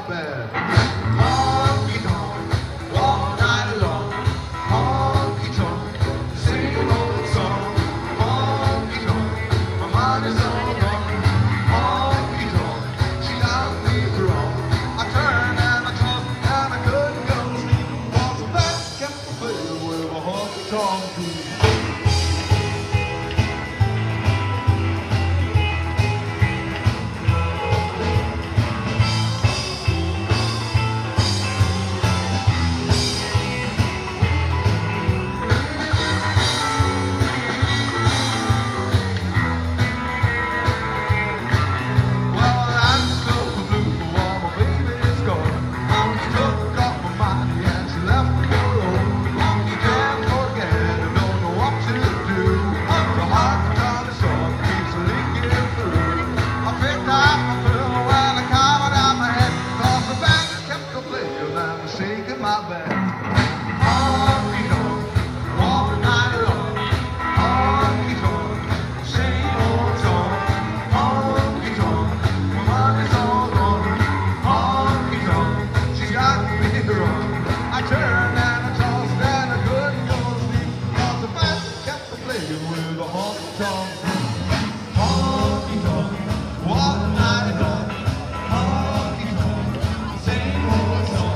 my bed. Honky tonk, all night long. Honky tonk, same old song. Honky tonk, my mind is all gone. Honky tonk, she got me wrong. I turned and I tossed and I couldn't go to sleep. Was the best kept the playing with a honky tonk beat. My bed. Honky tonk, all night long. Honky tonk, same old song. Honky tonk, my mind is all gone. Honky tonk, she got me wrong. I turned and I tossed and I couldn't go to sleep. 'Cause the band kept playing with a honky tonk. Honky tonk, all night long. Honky tonk, same old song.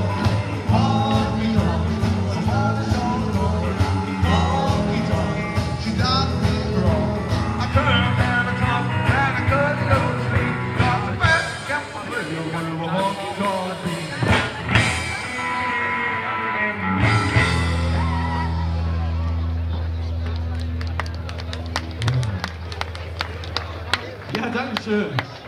Ja, danke schön.